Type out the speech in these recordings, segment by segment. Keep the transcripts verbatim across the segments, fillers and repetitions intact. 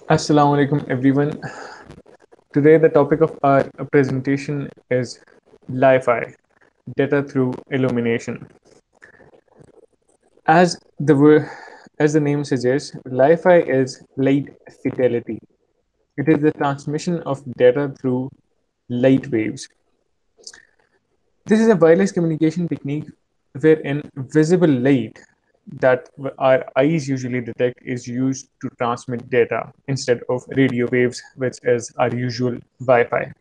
Assalamu alaikum everyone. Today the topic of our presentation is Li-Fi, data through illumination. As the word, as the name suggests, Li-Fi is light fidelity. It is the transmission of data through light waves. This is a wireless communication technique wherein visible light that our eyes usually detect is used to transmit data instead of radio waves, which is our usual Wi-Fi.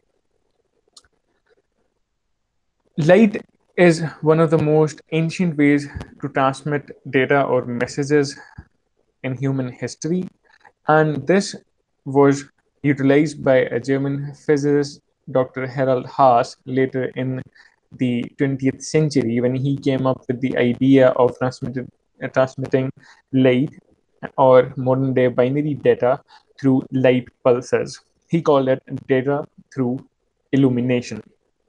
Light is one of the most ancient ways to transmit data or messages in human history, and this was utilized by a German physicist, Doctor Harald Haas, later in the twentieth century when he came up with the idea of transmitted, uh, transmitting light or modern day binary data through light pulses. He called it data through illumination.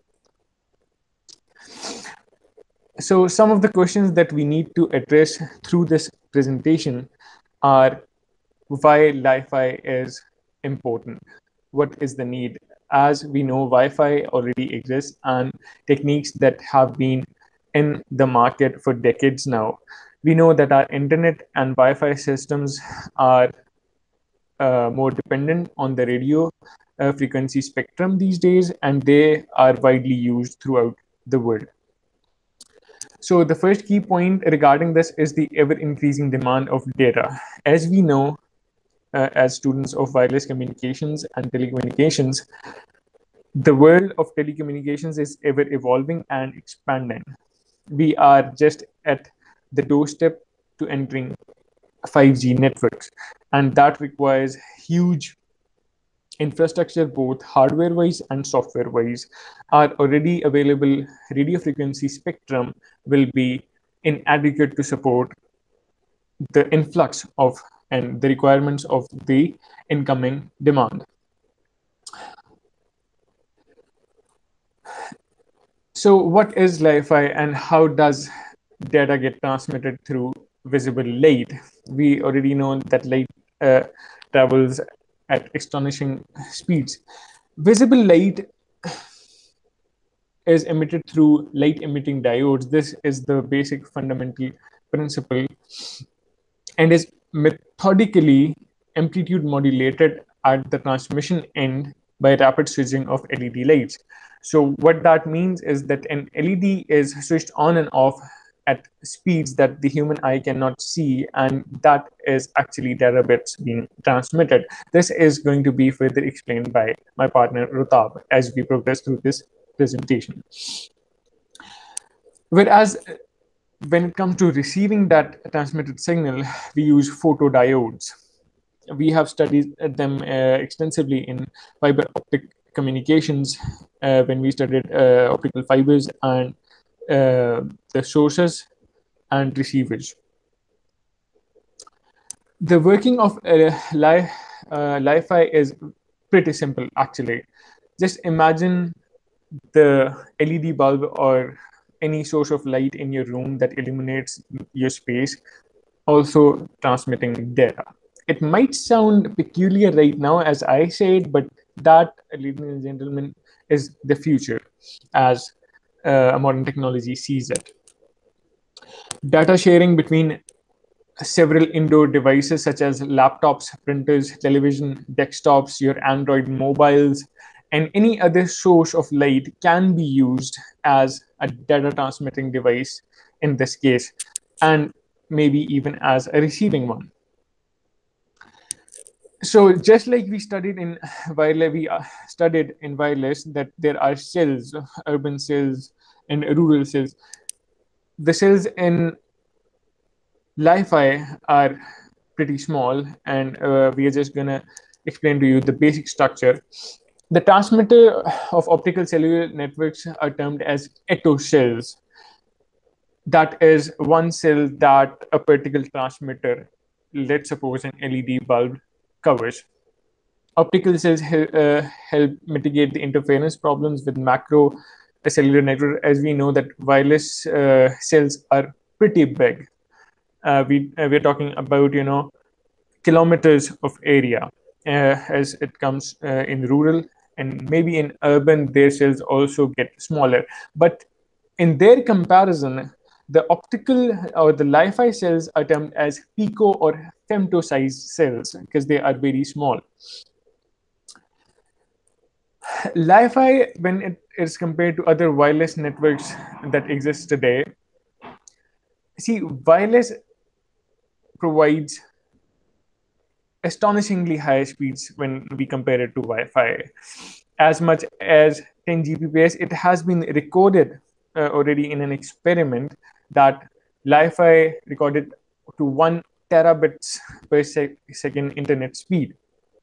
So some of the questions that we need to address through this presentation are why Li-Fi is important. What is the need? As we know, Wi-Fi already exists and techniques that have been in the market for decades now. We know that our internet and Wi-Fi systems are uh, more dependent on the radio uh, frequency spectrum these days, and they are widely used throughout the world. So the first key point regarding this is the ever-increasing demand of data. As we know, uh, as students of wireless communications and telecommunications, the world of telecommunications is ever evolving and expanding. We are just at the doorstep to entering five G networks, and that requires huge infrastructure, both hardware-wise and software-wise. Our already available radio frequency spectrum will be inadequate to support the influx of and the requirements of the incoming demand. So what is Li-Fi and how does data get transmitted through visible light? We already know that light uh, travels at astonishing speeds. Visible light is emitted through light emitting diodes. This is the basic fundamental principle and is methodically amplitude modulated at the transmission end by rapid switching of L E D lights. So what that means is that an L E D is switched on and off at speeds that the human eye cannot see, and that is actually data bits being transmitted. This is going to be further explained by my partner Rutab as we progress through this presentation. Whereas when it comes to receiving that transmitted signal, we use photodiodes. We have studied them uh, extensively in fiber optic communications uh, when we studied uh, optical fibers and uh, the sources and receivers. The working of uh, li uh, Li-Fi is pretty simple, actually. Just imagine the L E D bulb or any source of light in your room that illuminates your space, also transmitting data. It might sound peculiar right now as I say it, but that, ladies and gentlemen, is the future as uh, modern technology sees it. Data sharing between several indoor devices such as laptops, printers, television, desktops, your Android mobiles, and any other source of light can be used as a data transmitting device in this case, and maybe even as a receiving one. So just like we studied in wireless, we uh, studied in wireless that there are cells, urban cells and rural cells. The cells in Li-Fi are pretty small, and uh, we are just gonna explain to you the basic structure. The transmitter of optical cellular networks are termed as ettocells. That is one cell that a particle transmitter, let's suppose an L E D bulb, covers. Optical cells uh, help mitigate the interference problems with macro cellular network, as we know that wireless uh, cells are pretty big. Uh, we uh, we're talking about you know kilometers of area. uh, as it comes uh, in rural, and maybe in urban their cells also get smaller. But in their comparison, the optical or the Li-Fi cells are termed as pico or femto-sized cells because they are very small. Li-Fi, when it is compared to other wireless networks that exist today, see, wireless provides astonishingly high speeds when we compare it to Wi-Fi. As much as ten Gbps, it has been recorded uh, already in an experiment that Li-Fi recorded to one terabits per sec- second internet speed.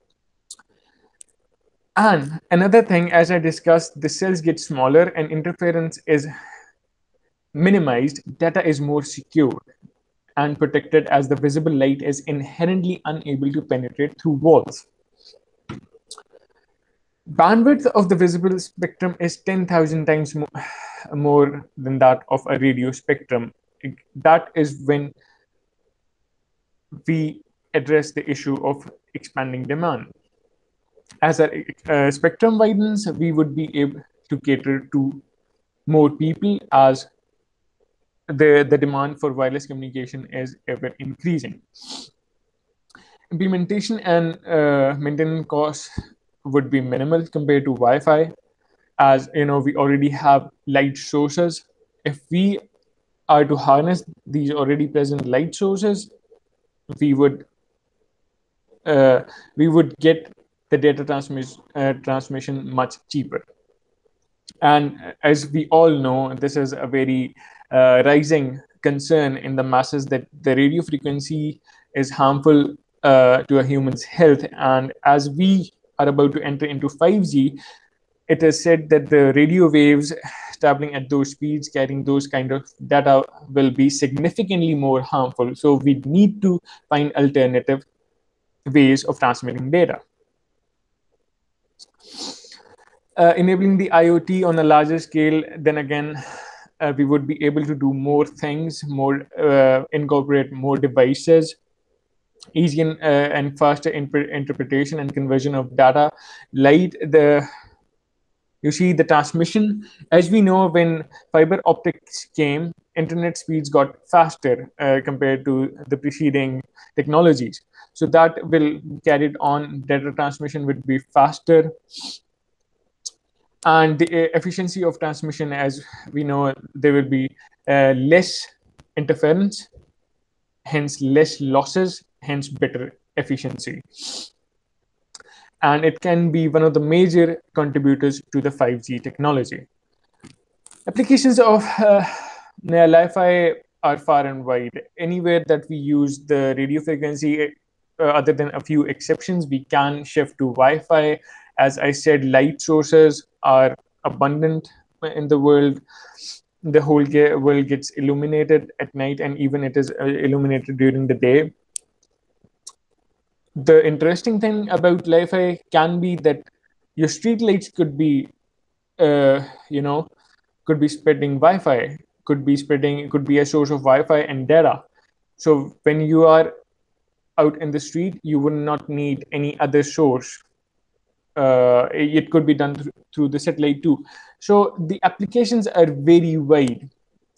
And another thing, as I discussed, the cells get smaller and interference is minimized. Data is more secure and protected as the visible light is inherently unable to penetrate through walls. Bandwidth of the visible spectrum is ten thousand times mo- more than that of a radio spectrum. That is when we address the issue of expanding demand. As our uh, spectrum widens, we would be able to cater to more people as the, the demand for wireless communication is ever increasing. Implementation and uh, maintenance costs would be minimal compared to Wi-Fi, as you know we already have light sources. If we are to harness these already present light sources, we would uh, we would get the data transmission uh, transmission much cheaper. And as we all know, this is a very uh, rising concern in the masses that the radio frequency is harmful uh, to a human's health. And as we are about to enter into five G, it is said that the radio waves traveling at those speeds, carrying those kind of data, will be significantly more harmful. So we need to find alternative ways of transmitting data. Uh, enabling the IoT on a larger scale, then again, uh, we would be able to do more things, more uh, incorporate more devices, easy and, uh, and faster imp- interpretation and conversion of data. Light the you see the transmission. As we know, when fiber optics came, internet speeds got faster uh, compared to the preceding technologies. So that will carried on. Data transmission would be faster, and the uh, efficiency of transmission, as we know, there will be uh, less interference, hence less losses, hence better efficiency. And it can be one of the major contributors to the five G technology. Applications of uh, Li-Fi are far and wide. Anywhere that we use the radio frequency, uh, other than a few exceptions, we can shift to Wi-Fi. As I said, light sources are abundant in the world. The whole ge- world gets illuminated at night, and even it is uh, illuminated during the day. The interesting thing about Li-Fi can be that your street lights could be, uh, you know, could be spreading Wi-Fi, could be spreading, could be a source of Wi-Fi and data. So when you are out in the street, you would not need any other source. Uh, it could be done th- through the satellite too. So the applications are very wide.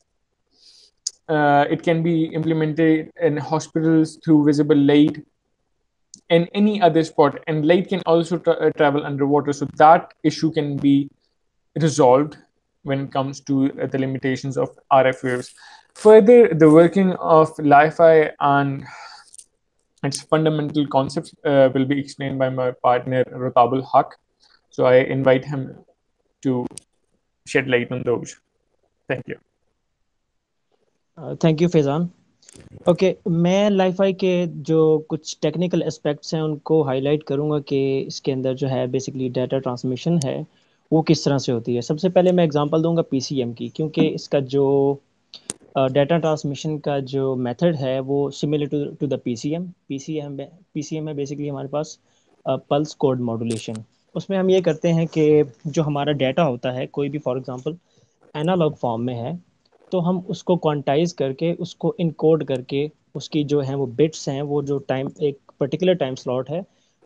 Uh, it can be implemented in hospitals through visible light and any other spot. And light can also tra- uh, travel underwater. So that issue can be resolved when it comes to uh, the limitations of R F waves. Further, the working of Li-Fi and its fundamental concepts uh, will be explained by my partner Rotabul Haq. So I invite him to shed light on those. Thank you. Thank you Faizan. Okay, मैं LiFi के जो कुछ technical aspects हैं उनको highlight करूंगा कि इसके अंदर जो है बेसिकली डाटा ट्रांसमिशन है वो किस तरह से होती है। सबसे पहले मैं एग्जांपल दूंगा पीसीएम की, क्योंकि इसका जो डाटा ट्रांसमिशन का जो मेथड है वो similar to to the PCM PCM PCM है बेसिकली हमारे पास पल्स कोड मॉड्यूलेशन। उसमें हम ये करते हैं कि जो हमारा डाटा होता है कोई भी फॉर एग्जांपल एनालॉग फॉर्म में है तो हम उसको क्वांटाइज करके उसको इनकोड करके उसकी जो है वो बिट्स हैं वो जो टाइम एक पर्टिकुलर टाइम स्लॉट है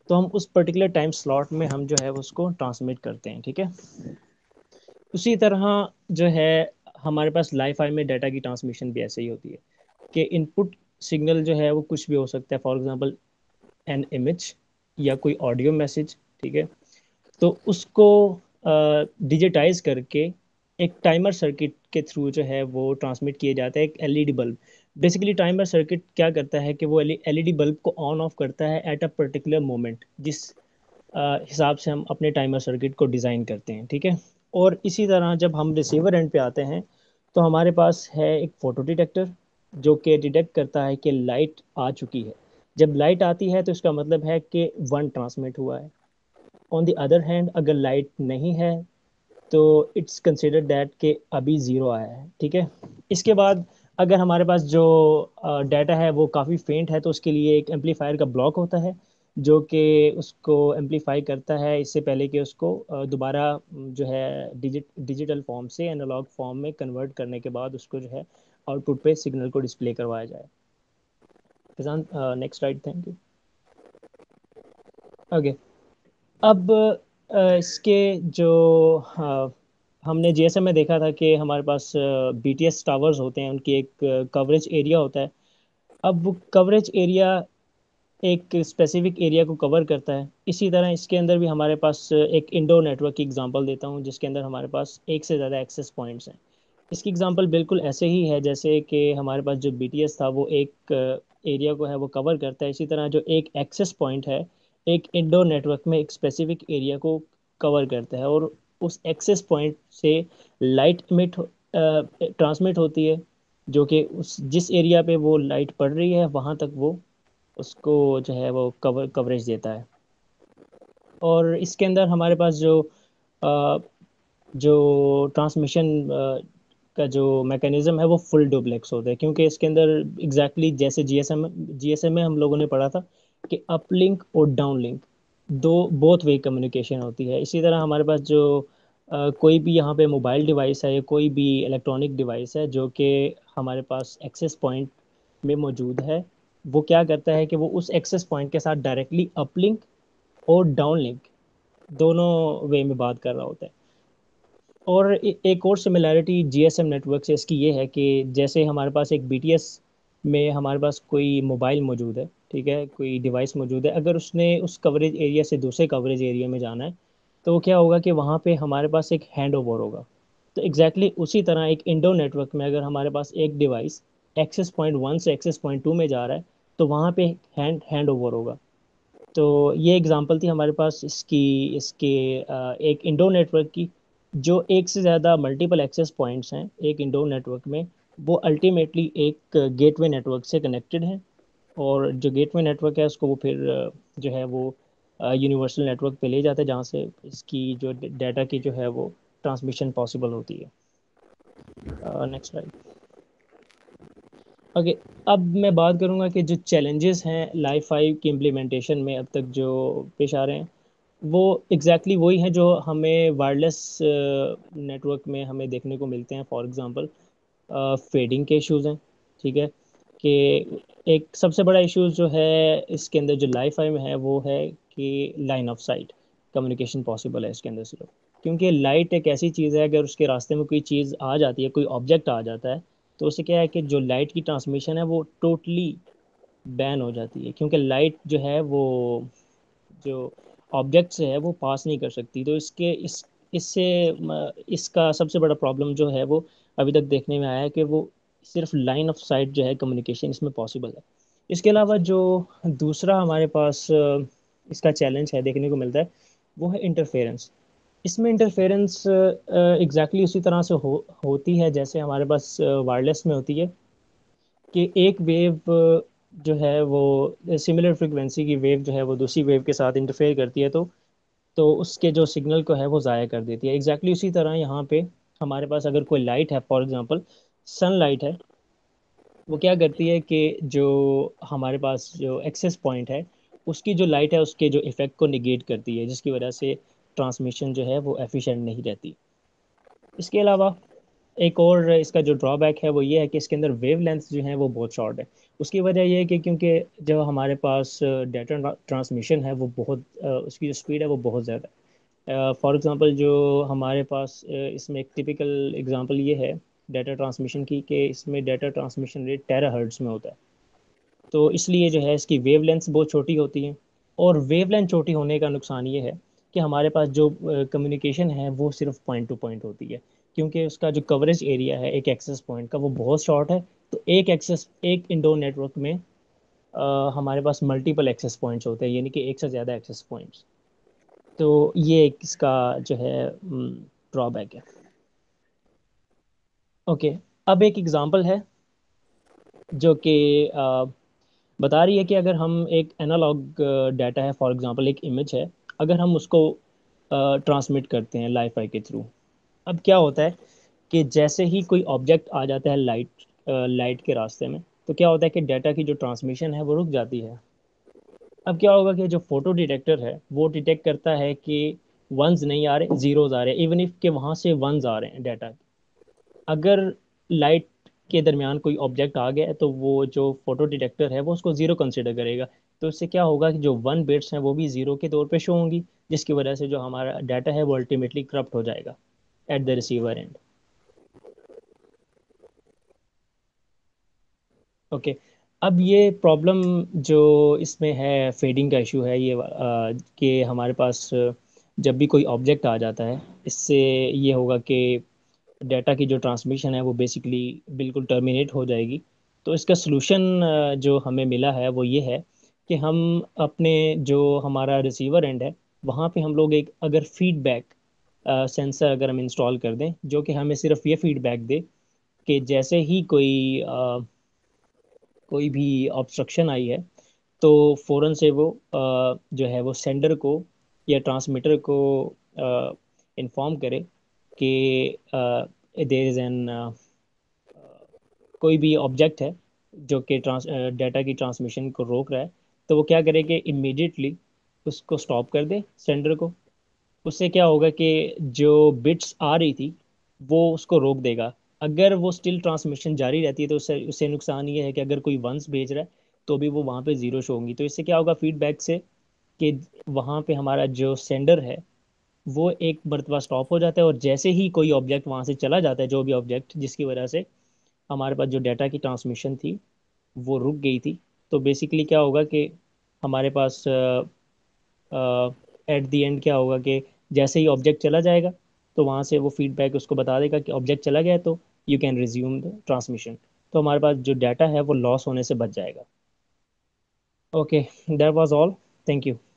तो हम उस पर्टिकुलर टाइम स्लॉट में हम जो है उसको ट्रांसमिट करते हैं, ठीक है। उसी तरह जो है हमारे पास लाईफाई में डाटा की ट्रांसमिशन भी ऐसे ही होती है कि इनपुट सिग्नल जो है वो कुछ भी हो सकता है, फॉर एग्जांपल एन इमेज या कोई ऑडियो मैसेज, ठीक है। तो उसको डिजिटाइज करके एक टाइमर सर्किट के थ्रू जो है वो ट्रांसमिट किए जाता है, एक LED bulb. Basically timer circuit क्या करता है कि वो एलईडी बल्ब को ऑन ऑफ करता है एट अ पर्टिकुलर मोमेंट, जिस अ, हिसाब से हम अपने टाइमर सर्किट को डिज़ाइन करते हैं, ठीक है। और इसी तरह जब हम रिसीवर एंड पे आते हैं तो हमारे पास है एक फोटो डिटेक्टर जो कि डिटेक्ट करता है कि लाइट आ चुकी है। जब लाइट आती है तो इसका मतलब है कि वन ट्रांसमिट हुआ है। ऑन द अदर हैंड अगर लाइट नहीं है तो इट्स कंसिडर्ड दैट कि अभी ज़ीरो आया है, ठीक है। इसके बाद अगर हमारे पास जो डाटा है वो काफ़ी फेंट है तो उसके लिए एक एम्पलीफायर का ब्लॉक होता है जो कि उसको एम्पलीफाई करता है इससे पहले कि उसको अ, दोबारा अम, जो है डिजिट डिजिटल फॉर्म से एनालॉग फॉर्म में कन्वर्ट करने के बाद उसको जो है आउटपुट पे सिग्नल को डिस्प्ले करवाया जाए। Faizan, next slide, thank you. Okay. अब अ, इसके जो अ, हमने जीएसएम में देखा था कि हमारे पास बीटीएस टावर्स होते हैं, उनकी एक कवरेज एरिया होता है। अब वो कवरेज एरिया एक स्पेसिफिक एरिया को कवर करता है। इसी तरह इसके अंदर भी हमारे पास एक इंडोर नेटवर्क की एग्जांपल देता हूँ जिसके अंदर हमारे पास एक से ज़्यादा एक्सेस पॉइंट्स हैं। इसकी एग्जांपल बिल्कुल ऐसे ही है जैसे कि हमारे पास जो बीटीएस था वो एक एरिया को है वो कवर करता है, इसी तरह जो एक एक्सेस पॉइंट है एक इंडोर नेटवर्क में एक स्पेसिफिक एरिया को कवर करता है, और उस एक्सेस पॉइंट से लाइट इमिट ट्रांसमिट होती है जो कि उस जिस एरिया पे वो लाइट पड़ रही है वहाँ तक वो उसको जो है वो कवर कवरेज देता है। और इसके अंदर हमारे पास जो अ, जो ट्रांसमिशन का जो मैकेनिज्म है वो फुल डुप्लेक्स होता है, क्योंकि इसके अंदर एग्जैक्टली exactly जैसे जीएसएम जीएसएम में हम लोगों ने पढ़ा था कि अपलिंक और डाउनलिंक दो बोथ वे कम्युनिकेशन होती है। इसी तरह हमारे पास जो अ, कोई भी यहाँ पे मोबाइल डिवाइस है या कोई भी इलेक्ट्रॉनिक डिवाइस है जो कि हमारे पास एक्सेस पॉइंट में मौजूद है, वो क्या करता है कि वो उस एक्सेस पॉइंट के साथ डायरेक्टली अपलिंक और डाउनलिंक दोनों वे में बात कर रहा होता है। और ए- एक और सिमिलैरिटी जीएसएम नेटवर्क से इसकी ये है कि जैसे हमारे पास एक बीटीएस में हमारे पास कोई मोबाइल मौजूद है, ठीक है, कोई डिवाइस मौजूद है, अगर उसने उस कवरेज एरिया से दूसरे कवरेज एरिया में जाना है तो क्या होगा कि वहाँ पे हमारे पास एक हैंड ओवर होगा। तो एग्जैक्टली exactly उसी तरह एक इंडोर नेटवर्क में अगर हमारे पास एक डिवाइस एक्सेस पॉइंट वन से एक्सेस पॉइंट टू में जा रहा है तो वहाँ पे हैंड हैंड ओवर होगा। तो ये एग्जांपल थी हमारे पास इसकी इसके अ, एक इंडोर नेटवर्क की। जो एक से ज़्यादा मल्टीपल एक्सेस पॉइंट्स हैं एक इंडोर नेटवर्क में, वो अल्टीमेटली एक गेटवे नेटवर्क से कनेक्टेड हैं। और जो गेटवे नेटवर्क है उसको वो फिर अ, जो है वो यूनिवर्सल नेटवर्क पे ले जाता है जहाँ से इसकी जो डाटा की जो है वो ट्रांसमिशन पॉसिबल होती है। Next slide. ओके। अब मैं बात करूँगा कि जो चैलेंजेस हैं लाइफ फाइव की इम्प्लीमेंटेशन में अब तक जो पेश आ रहे हैं वो एग्जैक्टली exactly वही हैं जो हमें वायरलेस नेटवर्क में हमें देखने को मिलते हैं। फॉर एग्जांपल फेडिंग के इश्यूज हैं, ठीक है। कि एक सबसे बड़ा इश्यूज जो है इसके अंदर जो लाइफ फाइव में है वो है कि line of sight communication possible है इसके अंदर सिर्फ, क्योंकि लाइट एक ऐसी चीज़ है अगर उसके रास्ते में कोई चीज़ आ जाती है, कोई ऑब्जेक्ट आ जाता है, तो उससे क्या है कि जो लाइट की ट्रांसमिशन है वो टोटली बैन हो जाती है, क्योंकि लाइट जो है वो जो ऑब्जेक्ट से है वो पास नहीं कर सकती। तो इसके इस इससे म, इसका सबसे बड़ा प्रॉब्लम जो है वो अभी तक देखने में आया है कि वो सिर्फ लाइन ऑफ साइट जो है कम्युनिकेशन इसमें पॉसिबल है। इसके अलावा जो दूसरा हमारे पास अ, इसका चैलेंज है देखने को मिलता है वो है इंटरफेरेंस। इसमें इंटरफेरेंस एग्जैक्टली उसी तरह से हो होती है जैसे हमारे पास वायरलेस में होती है कि एक वेव जो है वो सिमिलर फ्रिक्वेंसी की वेव जो है वो दूसरी वेव के साथ इंटरफेयर करती है, तो तो उसके जो सिग्नल को है वो ज़ाया कर देती है। एग्जैक्टली exactly उसी तरह यहाँ पे हमारे पास अगर कोई लाइट है, फॉर एग्जांपल सनलाइट है, वो क्या करती है कि जो हमारे पास जो एक्सेस पॉइंट है उसकी जो लाइट है उसके जो इफेक्ट को निगेट करती है, जिसकी वजह से ट्रांसमिशन जो है वो एफिशिएंट नहीं रहती। इसके अलावा एक और इसका जो ड्रॉबैक है वो ये है कि इसके अंदर वेव लेंथ जो है वो बहुत शॉर्ट है। उसकी वजह ये है कि क्योंकि जो हमारे पास डाटा ट्रांसमिशन है वो बहुत अ, उसकी जो स्पीड है वो बहुत ज़्यादा है। फॉर एग्जांपल जो हमारे पास अ, इसमें एक टिपिकल एग्जांपल ये है डाटा ट्रांसमिशन की, कि इसमें डाटा ट्रांसमिशन रेट टेराहर्ट्ज़ में होता है। तो इसलिए जो है इसकी वेव लेंथ्स बहुत छोटी होती हैं। और वेव लेंथ छोटी होने का नुकसान ये है कि हमारे पास जो कम्युनिकेशन है वो सिर्फ पॉइंट टू पॉइंट होती है, क्योंकि उसका जो कवरेज एरिया है एक एक्सेस पॉइंट का वो बहुत शॉर्ट है। तो एक एक्सेस एक इंडोर नेटवर्क में अ, हमारे पास मल्टीपल एक्सेस पॉइंट्स होते हैं, यानी कि एक से ज़्यादा एक्सेस पॉइंट्स। तो ये एक इसका जो है ड्रॉबैक है। ओके, अब एक एग्जांपल है जो कि अ, बता रही है कि अगर हम एक एनालॉग डाटा है, फॉर एग्जांपल एक इमेज है, अगर हम उसको ट्रांसमिट करते हैं लाईफाई के थ्रू। अब क्या होता है कि जैसे ही कोई ऑब्जेक्ट आ जाता है लाइट लाइट के रास्ते में, तो क्या होता है कि डाटा की जो ट्रांसमिशन है वो रुक जाती है। अब क्या होगा कि जो फोटो डिटेक्टर है वो डिटेक्ट करता है कि वंस नहीं आ रहे, जीरोज आ रहे हैं, इवन इफ के वहाँ से वंस आ रहे हैं डाटा। अगर लाइट के दरमियान कोई ऑब्जेक्ट आ गया है तो वो जो फोटो डिटेक्टर है वो उसको ज़ीरो कंसिडर करेगा। तो इससे क्या होगा कि जो वन बिट्स हैं वो भी ज़ीरो के तौर पे शो होंगी, जिसकी वजह से जो हमारा डाटा है वो अल्टीमेटली करप्ट हो जाएगा at the receiver end. Okay, अब ये प्रॉब्लम जो इसमें है, फेडिंग का इशू है ये, अ, कि हमारे पास अ, जब भी कोई ऑब्जेक्ट आ जाता है, इससे ये होगा कि डाटा की जो ट्रांसमिशन है वो बेसिकली बिल्कुल टर्मिनेट हो जाएगी। तो इसका सलूशन जो हमें मिला है वो ये है कि हम अपने जो हमारा रिसीवर एंड है वहाँ पे हम लोग एक अगर फीडबैक सेंसर अगर हम इंस्टॉल कर दें, जो कि हमें सिर्फ ये फीडबैक दे कि जैसे ही कोई अ, कोई भी ऑब्स्ट्रक्शन आई है तो फ़ौरन से वो अ, जो है वो सेंडर को या ट्रांसमीटर को इन्फॉर्म करे कि देर इज़ एन कोई भी ऑब्जेक्ट है जो कि ट्रांस डाटा की ट्रांसमिशन को रोक रहा है। तो वो क्या करे कि इमीडिएटली उसको स्टॉप कर दे सेंडर को। उससे क्या होगा कि जो बिट्स आ रही थी वो उसको रोक देगा। अगर वो स्टिल ट्रांसमिशन जारी रहती है तो उससे उससे नुकसान ये है कि अगर कोई वंस भेज रहा है तो भी वो वहाँ पे ज़ीरो शो होंगी। तो इससे क्या होगा फीडबैक से, कि वहाँ पे हमारा जो सेंडर है वो एक मरतबा स्टॉप हो जाता है, और जैसे ही कोई ऑब्जेक्ट वहाँ से चला जाता है, जो भी ऑब्जेक्ट जिसकी वजह से हमारे पास जो डाटा की ट्रांसमिशन थी वो रुक गई थी, तो बेसिकली क्या होगा कि हमारे पास एट द एंड क्या होगा कि जैसे ही ऑब्जेक्ट चला जाएगा तो वहाँ से वो फीडबैक उसको बता देगा कि ऑब्जेक्ट चला गया है, तो you can resume the transmission. तो हमारे पास जो डाटा है वो लॉस होने से बच जाएगा। Okay, that was all. Thank you.